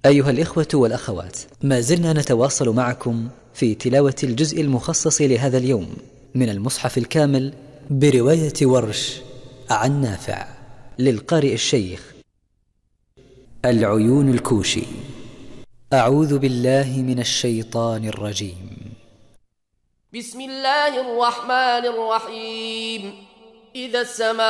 أيها الإخوة والأخوات، ما زلنا نتواصل معكم في تلاوة الجزء المخصص لهذا اليوم من المصحف الكامل برواية ورش عن نافع للقارئ الشيخ العيون الكوشي. أعوذ بالله من الشيطان الرجيم. بسم الله الرحمن الرحيم. إذا السماء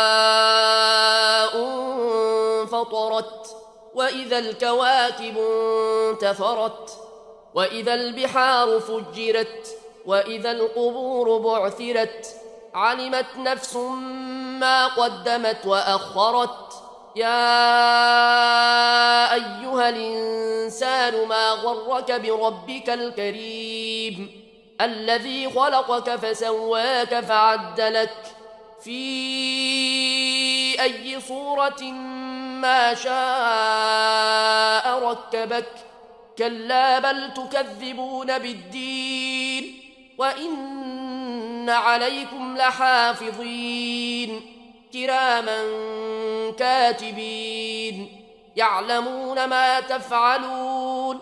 انفطرت، وإذا الكواكب انتثرت، وإذا البحار فجرت، وإذا القبور بعثرت، علمت نفس ما قدمت وأخرت. يا أيها الإنسان ما غرك بربك الكريم الذي خلقك فسواك فعدلك في أي صورة ما شاء ركبك. كلا بل تكذبون بالدين، وإن عليكم لحافظين كراما كاتبين يعلمون ما تفعلون.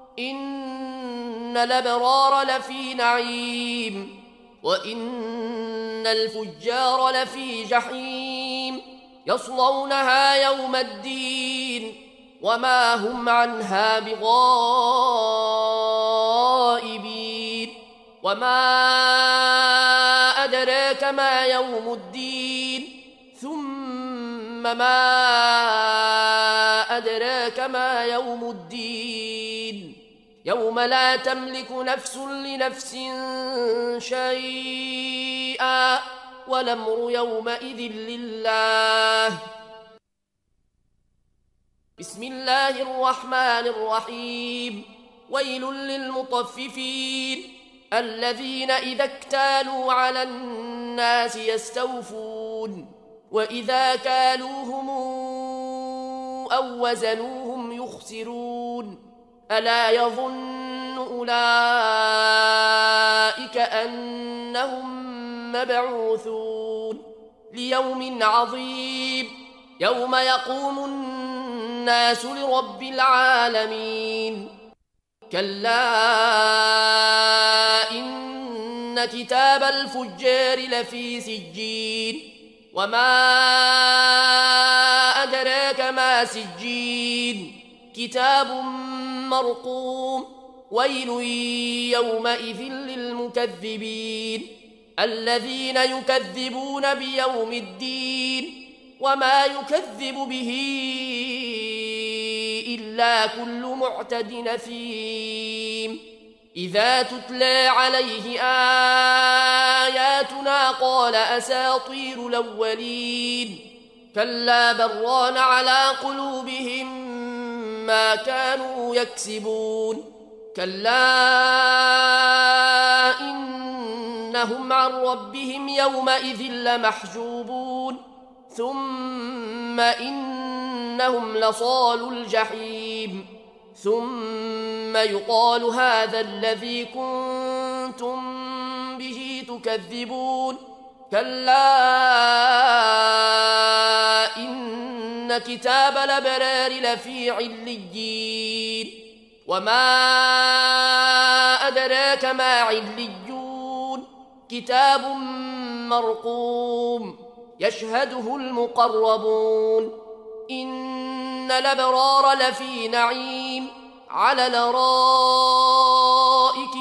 إن الأبرار لفي نعيم، وإن الفجار لفي جحيم يصلونها يوم الدين وما هم عنها بغائبين. وما أدراك ما يوم الدين، ثم ما أدراك ما يوم الدين. يوم لا تملك نفس لنفس شيئا والأمر يومئذ لله. بسم الله الرحمن الرحيم. ويل للمطففين الذين إذا اكتالوا على الناس يستوفون، وإذا كالوهم أو وزنوهم يخسرون. ألا يظن أولئك أنهم مبعوثون ليوم عظيم يوم يقوم الناس لرب العالمين. كلا إن كتاب الفجار لفي سجين، وما أدراك ما سجين كتاب مرقوم. ويل يومئذ للمكذبين الذين يكذبون بيوم الدين وما يكذب به إلا كل معتد نثيم. إذا تتلى عليه آياتنا قال أساطير الأولين. كلا بران على قلوبهم ما كانوا يكسبون. كلا إنهم عن ربهم يومئذ لمحجوبون. ثم إنهم لصالو الجحيم. ثم يقال هذا الذي كنتم به تكذبون. كلا إن كتاب الأبرار لفي عليين، وما أدراك ما عليون كتاب مرقوم يشهده المقربون. إن الأبرار لفي نعيم على الأرائك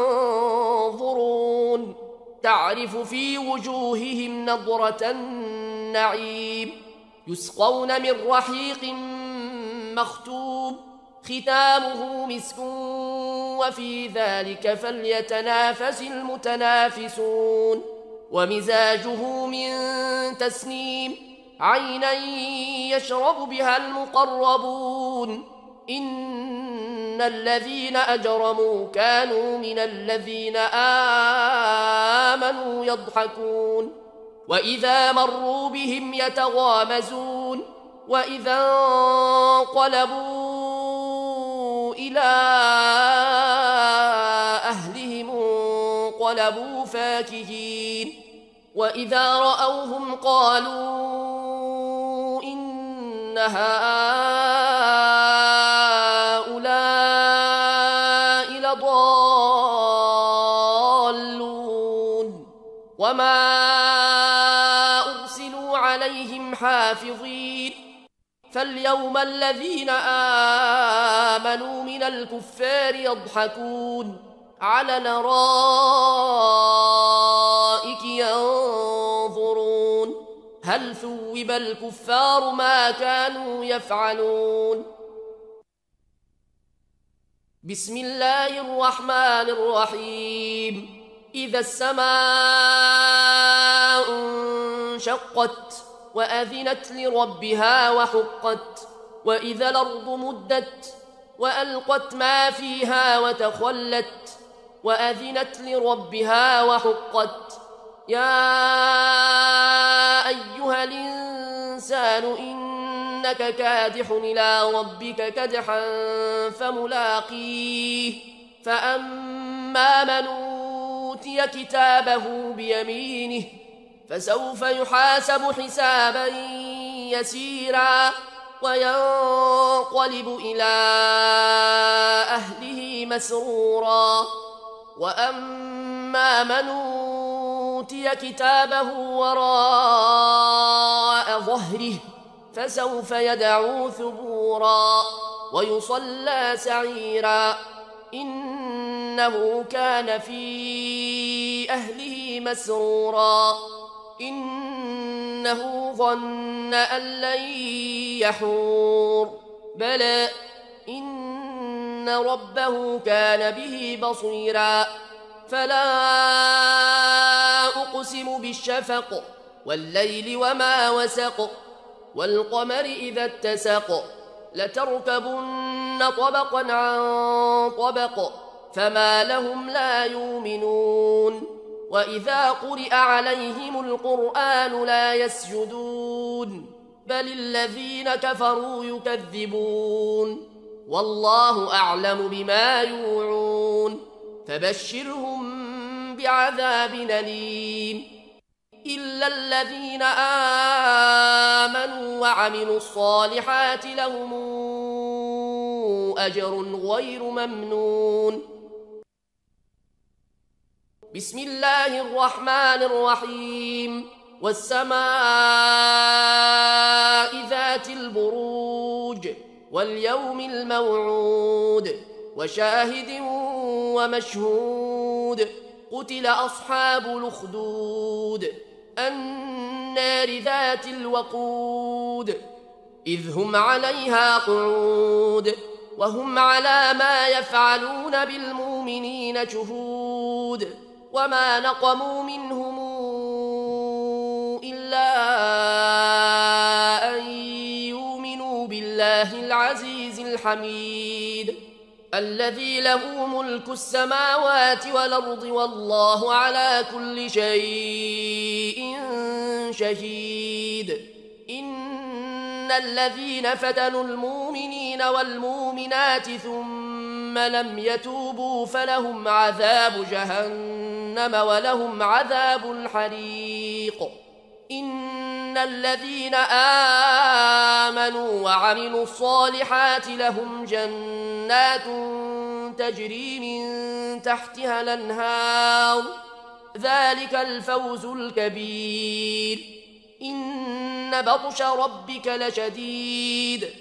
ينظرون تعرف في وجوههم نضرة النعيم. يسقون من رحيق مختوم ختامه مسك وفي ذلك فليتنافس المتنافسون. ومزاجه من تسنيم عينا يشرب بها المقربون. إن الذين أجرموا كانوا من الذين آمنوا يضحكون. وإذا مروا بهم يتغامزون. وإذا انقلبوا إلى أهلهم انقلبوا فاكهين. وإذا رأوهم قالوا إن هؤلاء لضالون وما أرسلوا عليهم حافظين فاليوم الذين آمنوا من الكفار يضحكون على الأرائك ينظرون هل ثوب الكفار ما كانوا يفعلون بسم الله الرحمن الرحيم إذا السماء انشقت وأذنت لربها وحقت وإذا الأرض مدت وألقت ما فيها وتخلت وأذنت لربها وحقت يا أيها الإنسان إنك كادح إلى ربك كدحا فملاقيه فأما من أوتي كتابه بيمينه فسوف يحاسب حسابا يسيرا وينقلب إلى أهله مسرورا وأما من أوتي كتابه وراء ظهره فسوف يدعو ثبورا ويصلى سعيرا إنه كان في أهله مسرورا إنه ظن أن لن يحور بلى إن ربه كان به بصيرا فلا أقسم بالشفق والليل وما وسق والقمر إذا اتسق لتركبن طبقا عن طبق فما لهم لا يؤمنون وإذا قرئ عليهم القرآن لا يسجدون بل الذين كفروا يكذبون والله أعلم بما يوعون فبشرهم بعذاب أليم إلا الذين آمنوا وعملوا الصالحات لهم أجر غير ممنون بسم الله الرحمن الرحيم والسماء ذات البروج واليوم الموعود وشاهد ومشهود قتل أصحاب الأخدود النار ذات الوقود إذ هم عليها قعود وهم على ما يفعلون بالمؤمنين شهود وما نقموا منهم إلا أن يؤمنوا بالله العزيز الحميد الذي له ملك السماوات والأرض والله على كل شيء شهيد إن الذين فتنوا المؤمنين والمؤمنات ثم لم يتوبوا فلهم عذاب جهنم ولهم عذاب الحريق إن الذين آمنوا وعملوا الصالحات لهم جنات تجري من تحتها الأنهار ذلك الفوز الكبير إن بطش ربك لشديد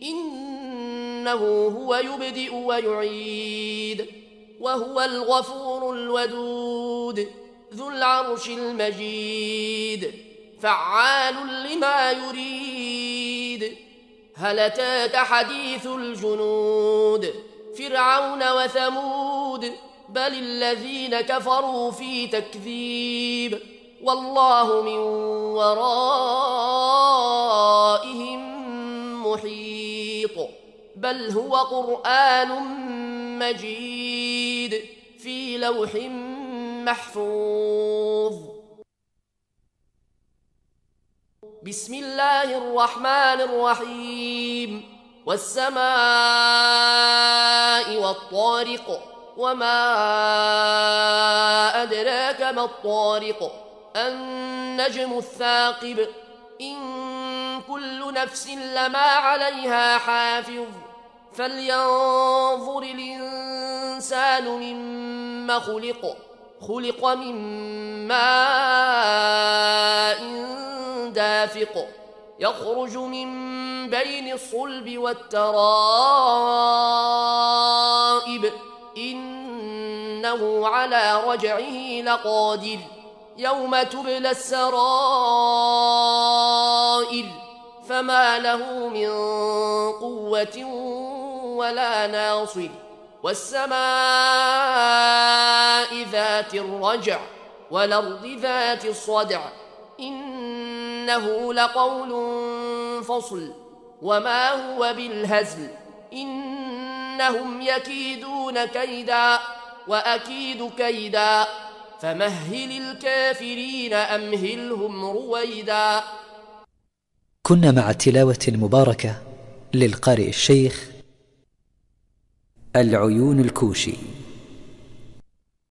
إنه هو يبدئ ويعيد وهو الغفور الودود ذو العرش المجيد فعال لما يريد هل أتاك حديث الجنود فرعون وثمود بل الذين كفروا في تكذيب والله من ورائهم محيط بل هو قرآن مجيد في لوح محفوظ بسم الله الرحمن الرحيم والسماء والطارق وما أدراك ما الطارق النجم الثاقب إن كل نفس لما عليها حافظ فلينظر الإنسان الإنسان مما خلق من ماء دافق يخرج من بين الصلب والترائب إنه على رجعه لقادر يوم تبلى السرائر فما له من قوة ولا ناصر والسماء ذات الرجع والأرض ذات الصدع إنه لقول فصل وما هو بالهزل إنهم يكيدون كيدا وأكيد كيدا فمهل الكافرين أمهلهم رويدا. كنا مع التلاوة المباركة للقارئ الشيخ العيون الكوشي.